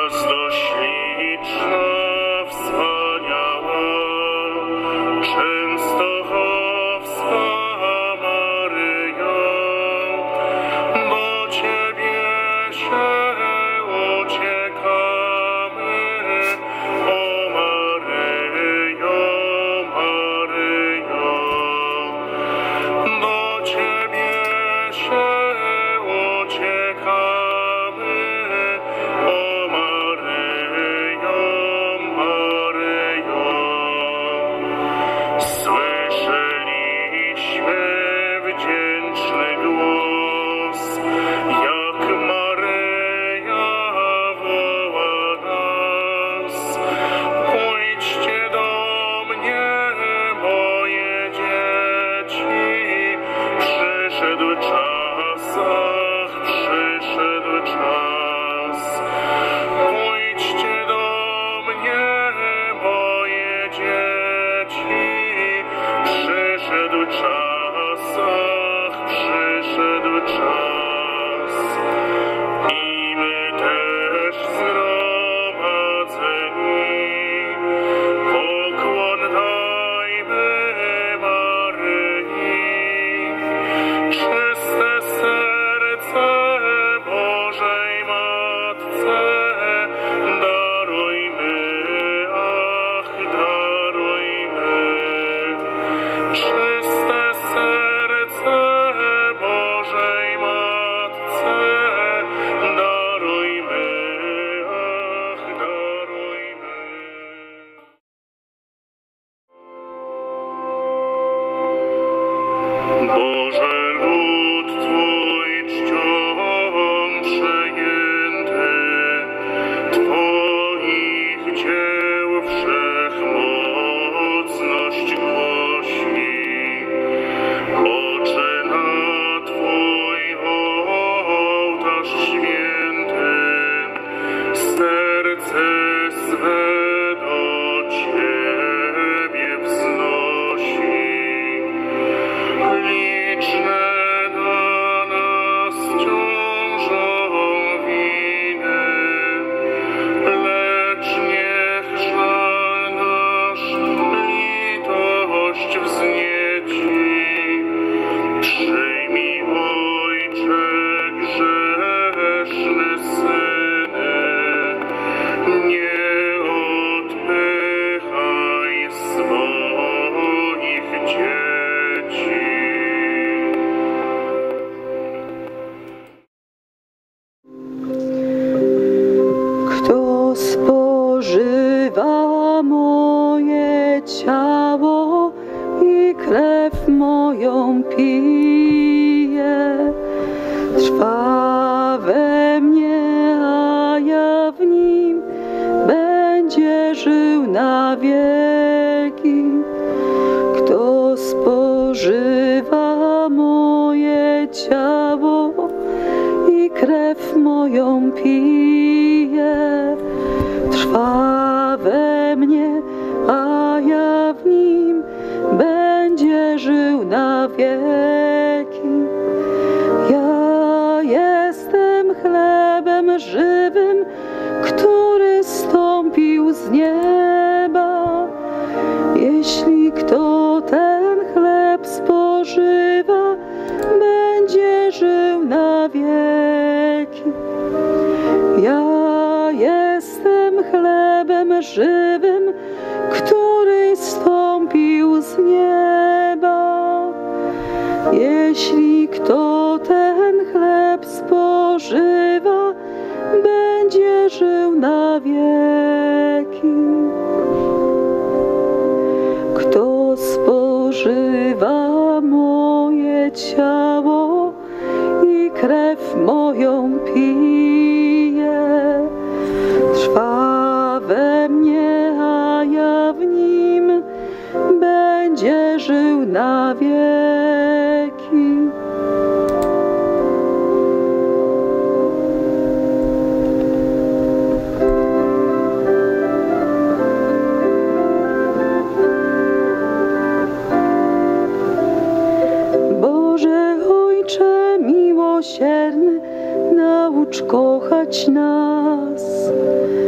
Naucz kochać nas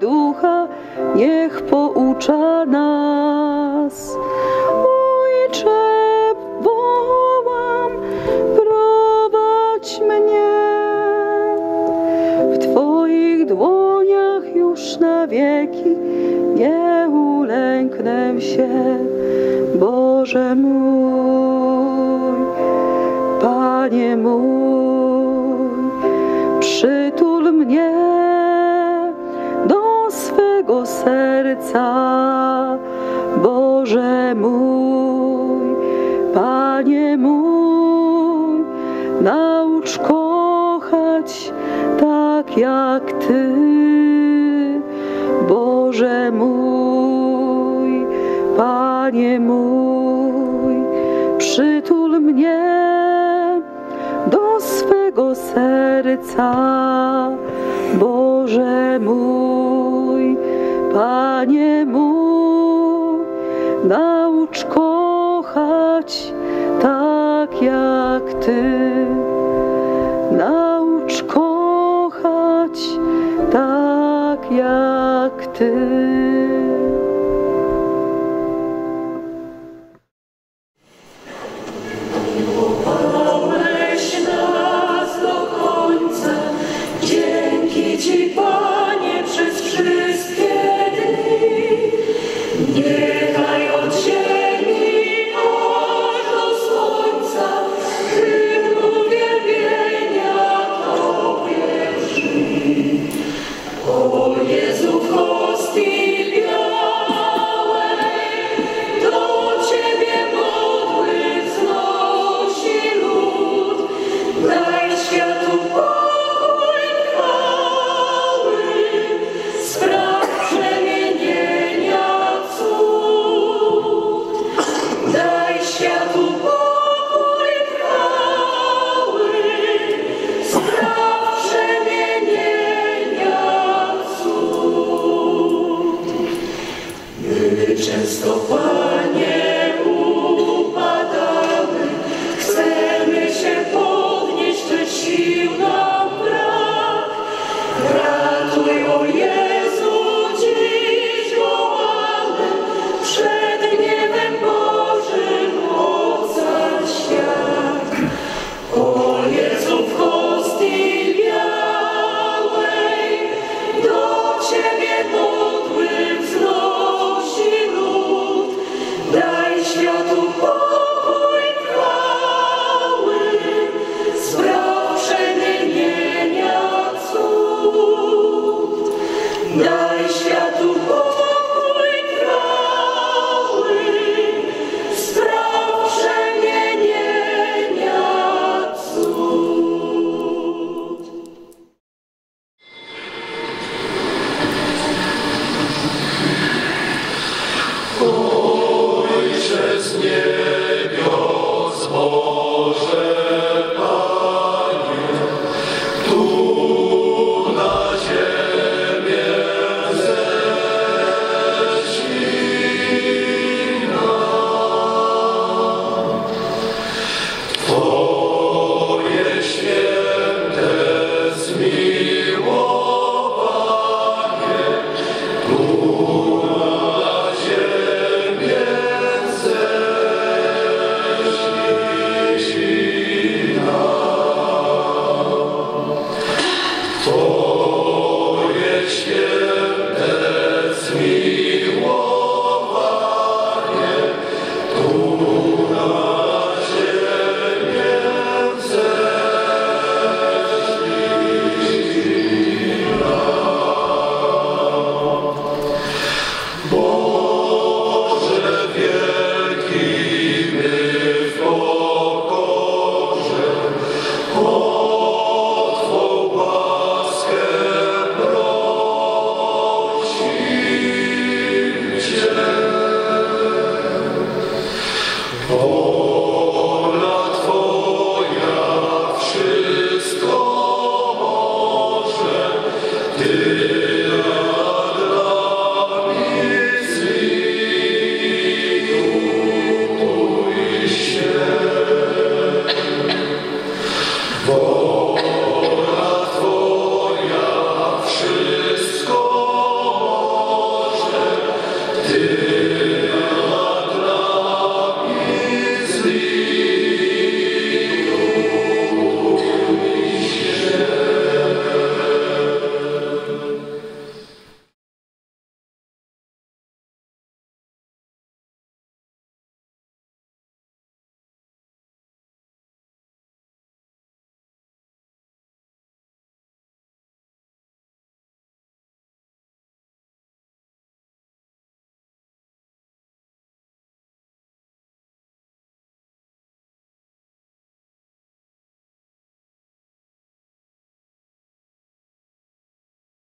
Ducha niech poucza nas. Ojcze, wołam, prowadź mnie. W Twoich dłoniach już na wieki nie ulęknę się, Boże mój, Panie mój. Przytul mnie do swego serca, Boże mój, Panie mój. Naucz kochać tak jak Ty, Boże mój, Panie mój. Przytul mnie do swego serca, Boże mój, Panie mój. Naucz kochać tak jak Ty. Naucz kochać tak jak Ty. Często, Panie, upadamy, chcemy się podnieść, lecz sił nam brak. Ratuj, o Jezu, dziś wołamy, przed gniewem Bożym ocal świat. O Jezu, w hostii białej, do Ciebie modły wznosi lud. Daj światu pokój trwały, spraw przemienienia cud. Daj światu pokój trwały, spraw przemienienia cud. Ojcze z niebios, Boże Panie, tu na ziemię ześlij nam Twoje święte zmiłowanie, tu na ziemię ześlij nam. Twoje święte zmiłowanie, tu na ziemię ześlij nam. Boże wielki, my w pokorze o Twą łaskę prosimy Cię. Wola Twoja wszystko może, Ty